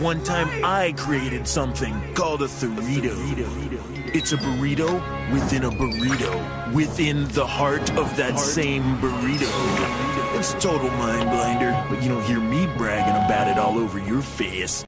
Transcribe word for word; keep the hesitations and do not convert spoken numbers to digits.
one time I created something called a Thurito. It's a burrito within a burrito, within the heart of that same burrito. It's total mind blinder, but you don't hear me bragging about it all over your face.